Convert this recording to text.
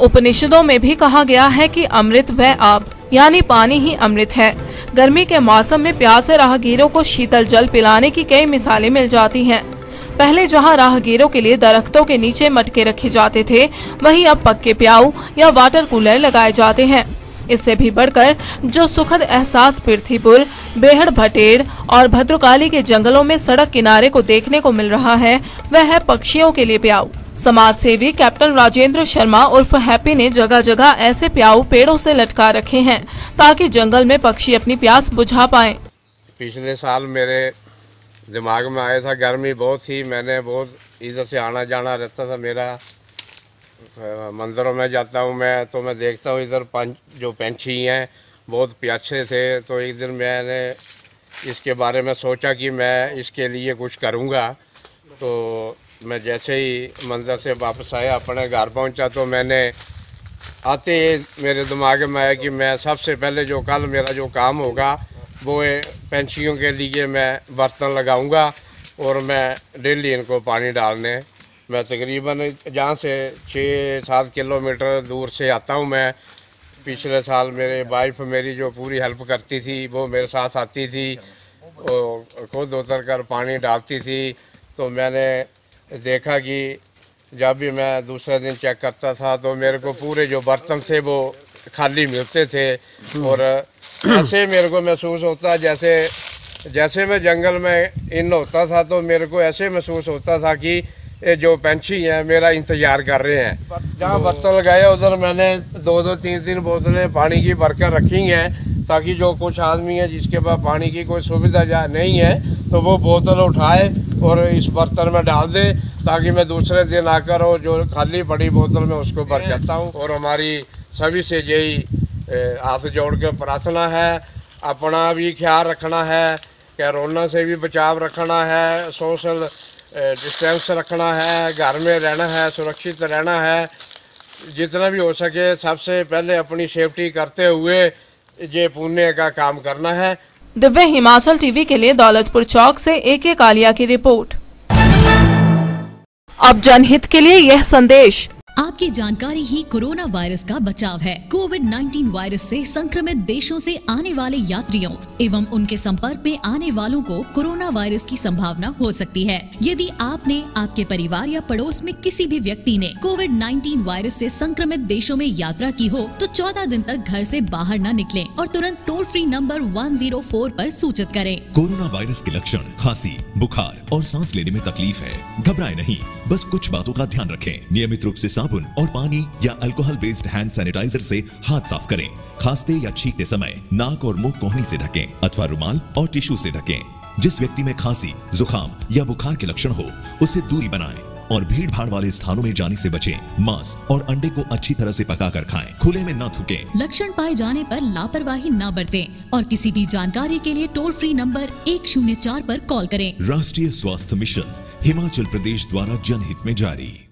उपनिषदों में भी कहा गया है कि अमृत व आप यानी पानी ही अमृत है। गर्मी के मौसम में प्यासे राहगीरों को शीतल जल पिलाने की कई मिसालें मिल जाती हैं। पहले जहां राहगीरों के लिए दरख्तों के नीचे मटके रखे जाते थे, वहीं अब पक्के प्याऊ या वाटर कूलर लगाए जाते हैं। इससे भी बढ़कर जो सुखद एहसास पृथ्वीपुर, बेहड़ भटेर और भद्रकाली के जंगलों में सड़क किनारे को देखने को मिल रहा है, वह है पक्षियों के लिए प्याऊ। समाज सेवी कैप्टन राजेंद्र शर्मा उर्फ हैप्पी ने जगह जगह ऐसे प्याऊ पेड़ों से लटका रखे हैं ताकि जंगल में पक्षी अपनी प्यास बुझा पाएं। पिछले साल मेरे दिमाग में आया था, गर्मी बहुत थी, मैंने बहुत इधर से आना जाना रहता था मेरा, मंदिरों में जाता हूँ मैं, तो मैं देखता हूँ इधर जो पंछी हैं बहुत प्यासे थे। तो एक दिन मैंने इसके बारे में सोचा कि मैं इसके लिए कुछ करूँगा। तो मैं जैसे ही मंदिर से वापस आया, अपने घर पहुँचा, तो मैंने आते ही मेरे दिमाग में आया कि मैं सबसे पहले जो कल मेरा जो काम होगा वो पंछियों के लिए मैं बर्तन लगाऊंगा और मैं डेली इनको पानी डालने। मैं तकरीबन जहाँ से 6-7 किलोमीटर दूर से आता हूँ मैं। पिछले साल मेरे वाइफ मेरी जो पूरी हेल्प करती थी वो मेरे साथ आती थी और खुद उतर कर पानी डालती थी। तो मैंने देखा कि जब भी मैं दूसरे दिन चेक करता था तो मेरे को पूरे जो बर्तन थे वो खाली मिलते थे और ऐसे मेरे को महसूस होता जैसे मैं जंगल में इन होता था तो मेरे को ऐसे महसूस होता था कि ये जो पंछी हैं मेरा इंतज़ार कर रहे हैं। जहाँ बर्तन लगाया उधर मैंने 2-2, 3-3 बोतलें पानी की भरकर रखी हैं ताकि जो कुछ आदमी है जिसके पास पानी की कोई सुविधा नहीं है तो वो बोतल उठाए और इस बर्तन में डाल दे ताकि मैं दूसरे दिन आकर और जो खाली पड़ी बोतल में उसको भर जाता हूँ। और हमारी सभी से यही हाथ जोड़ के प्रार्थना है, अपना भी ख्याल रखना है, कोरोना से भी बचाव रखना है, सोशल डिस्टेंस रखना है, घर में रहना है, सुरक्षित रहना है, जितना भी हो सके सबसे पहले अपनी सेफ्टी करते हुए ये पुण्य का काम करना है। दिव्य हिमाचल टीवी के लिए दौलतपुर चौक से AK कालिया की रिपोर्ट। अब जनहित के लिए यह संदेश। आपकी जानकारी ही कोरोना वायरस का बचाव है। कोविड-19 वायरस से संक्रमित देशों से आने वाले यात्रियों एवं उनके संपर्क में आने वालों को कोरोना वायरस की संभावना हो सकती है। यदि आपने, आपके परिवार या पड़ोस में किसी भी व्यक्ति ने कोविड-19 वायरस से संक्रमित देशों में यात्रा की हो तो 14 दिन तक घर से बाहर न निकलें और तुरंत टोल फ्री नंबर 104 पर सूचित करें। कोरोना वायरस के लक्षण खांसी, बुखार और सांस लेने में तकलीफ है। घबराएं नहीं, बस कुछ बातों का ध्यान रखें। नियमित रूप से साबुन और पानी या अल्कोहल बेस्ड हैंड सैनिटाइजर से हाथ साफ करें। खांसते या छींकते समय नाक और मुंह कोहनी से ढकें अथवा रुमाल और टिश्यू से ढकें। जिस व्यक्ति में खांसी, जुकाम या बुखार के लक्षण हो उससे दूरी बनाएं और भीड़ भाड़ वाले स्थानों में जाने से बचें। मांस और अंडे को अच्छी तरह से पकाकर खाएं। खुले में न थूकें। लक्षण पाए जाने पर लापरवाही न बरतें और किसी भी जानकारी के लिए टोल फ्री नंबर 104 पर कॉल करें। राष्ट्रीय स्वास्थ्य मिशन हिमाचल प्रदेश द्वारा जनहित में जारी।